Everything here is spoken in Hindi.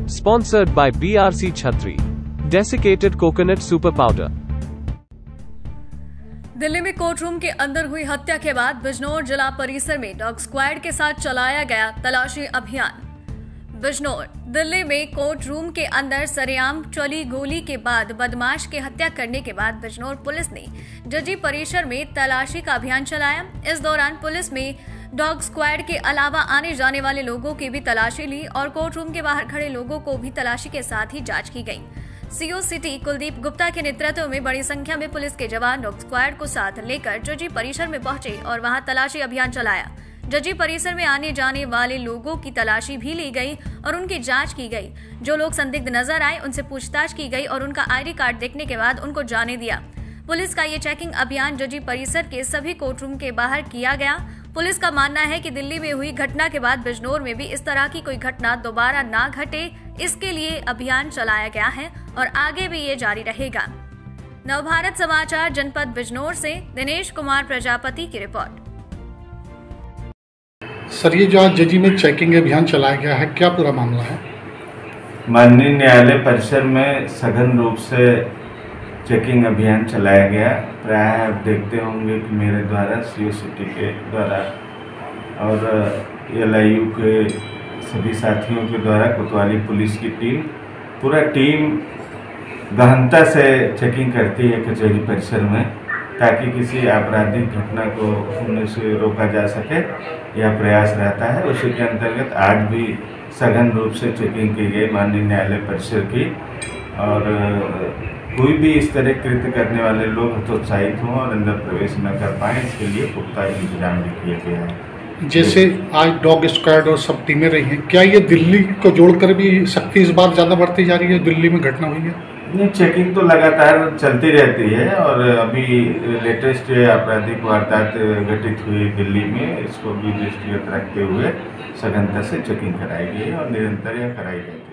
Sponsored by BRC Chhatri. Desiccated coconut super powder. Delhi में कोर्ट रूम के अंदर हुई हत्या के बाद बिजनौर जिला परिसर में डॉग स्क्वाड के साथ चलाया गया तलाशी अभियान। बिजनौर दिल्ली में कोर्ट रूम के अंदर सरेआम चली गोली के बाद बदमाश की हत्या करने के बाद बिजनौर पुलिस ने जजी परिसर में तलाशी का अभियान चलाया। इस दौरान पुलिस में डॉग स्क्वाड के अलावा आने जाने वाले लोगों की भी तलाशी ली और कोर्ट रूम के बाहर खड़े लोगों को भी तलाशी के साथ ही जांच की गई। सीओ सिटी कुलदीप गुप्ता के नेतृत्व में बड़ी संख्या में पुलिस के जवान डॉग स्क्वाड को साथ लेकर जजी परिसर में पहुंचे और वहां तलाशी अभियान चलाया। जजी परिसर में आने जाने वाले लोगों की तलाशी भी ली गई और उनकी जांच की गई। जो लोग संदिग्ध नजर आए उनसे पूछताछ की गई और उनका आईडी कार्ड देखने के बाद उनको जाने दिया। पुलिस का ये चेकिंग अभियान जजी परिसर के सभी कोर्ट रूम के बाहर किया गया। पुलिस का मानना है कि दिल्ली में हुई घटना के बाद बिजनौर में भी इस तरह की कोई घटना दोबारा ना घटे, इसके लिए अभियान चलाया गया है और आगे भी ये जारी रहेगा। नवभारत समाचार जनपद बिजनौर से दिनेश कुमार प्रजापति की रिपोर्ट। सर, ये जो आज जजी में चेकिंग अभियान चलाया गया है, क्या पूरा मामला है? माननीय न्यायालय परिसर में सघन रूप से चेकिंग अभियान चलाया गया। प्रायः आप देखते होंगे कि मेरे द्वारा सीओ सिटी के द्वारा और LIU के सभी साथियों के द्वारा कोतवाली पुलिस की पूरा टीम गहनता से चेकिंग करती है कचहरी परिसर में, ताकि किसी आपराधिक घटना को होने से रोका जा सके, यह प्रयास रहता है। उसी के अंतर्गत आज भी सघन रूप से चेकिंग की गई माननीय न्यायालय परिसर की, और कोई भी इस तरह कृत्य करने वाले लोग हतोत्साहित हों और अंदर प्रवेश न कर पाएँ, इसके लिए पुख्ता इंतजाम भी किया गया है। जैसे आज डॉग स्क्वाड और सब टीमें रही हैं, क्या ये दिल्ली को जोड़कर भी सख्ती इस बार ज़्यादा बढ़ती जा रही है? दिल्ली में घटना हुई है, नहीं, चेकिंग तो लगातार चलती रहती है और अभी लेटेस्ट आपराधिक वारदात घटित हुई दिल्ली में, इसको भी दृष्टिगत रखते हुए सघनता से चेकिंग कराई गई और निरंतर यह कराई जाएगी।